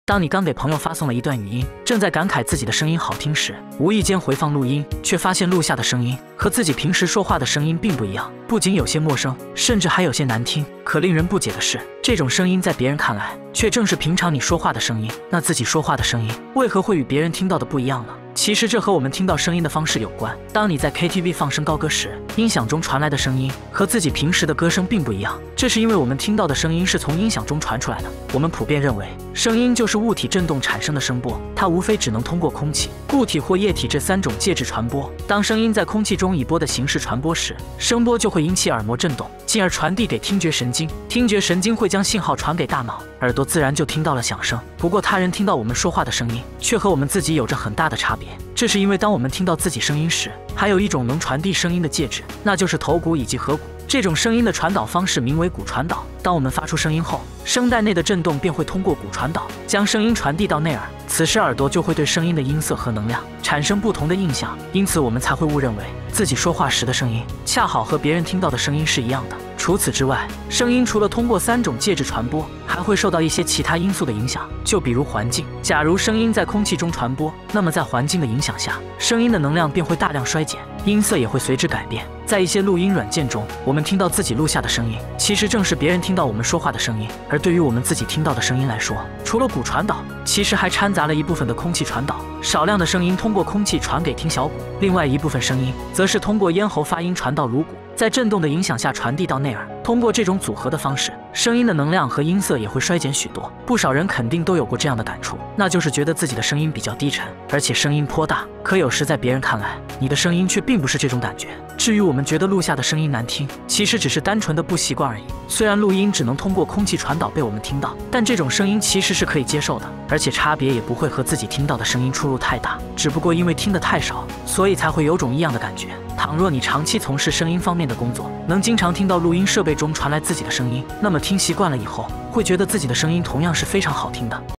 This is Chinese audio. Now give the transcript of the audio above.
当你刚给朋友发送了一段语音，正在感慨自己的声音好听时，无意间回放录音，却发现录下的声音和自己平时说话的声音并不一样，不仅有些陌生，甚至还有些难听。可令人不解的是，这种声音在别人看来，却正是平常你说话的声音。那自己说话的声音为何会与别人听到的不一样呢？其实这和我们听到声音的方式有关。当你在 KTV 放声高歌时，音响中传来的声音和自己平时的歌声并不一样，这是因为我们听到的声音是从音响中传出来的。我们普遍认为，声音就是物体振动产生的声波，它无非只能通过空气、固体或液体这3种介质传播。当声音在空气中以波的形式传播时，声波就会引起耳膜振动，进而传递给听觉神经，听觉神经会将信号传给大脑，耳朵自然就听到了响声。不过他人听到我们说话的声音，却和我们自己有着很大的差别。这是因为当我们听到自己声音时，还有一种能传递声音的介质，那就是头骨以及颌骨。这种声音的传导方式名为骨传导。当我们发出声音后，声带内的振动便会通过骨传导，将声音传递到内耳，此时耳朵就会对声音的音色和能量产生不同的印象，因此我们才会误认为自己说话时的声音恰好和别人听到的声音是一样的。除此之外，声音除了通过3种介质传播，还会受到一些其他因素的影响，就比如环境。假如声音在空气中传播，那么在环境的影响下，声音的能量便会大量衰减，音色也会随之改变。在一些录音软件中，我们听到自己录下的声音，其实正是别人听到我们说话的声音。而对于我们自己听到的声音来说，除了骨传导，其实还掺杂了一部分的空气传导。少量的声音通过空气传给听小骨，另外一部分声音则是通过咽喉发音传到颅骨，在振动的影响下传递到内耳。通过这种组合的方式，声音的能量和音色也会衰减许多。不少人肯定都有过这样的感触，那就是觉得自己的声音比较低沉，而且声音颇大。可有时在别人看来，你的声音却并不是这种感觉。至于我们觉得录下的声音难听，其实只是单纯的不习惯而已。虽然录音只能通过空气传导被我们听到，但这种声音其实是可以接受的，而且差别也不会和自己听到的声音出入太大，只不过因为听得太少，所以才会有种异样的感觉。倘若你长期从事声音方面的工作，能经常听到录音设备中传来自己的声音，那么听习惯了以后，会觉得自己的声音同样是非常好听的。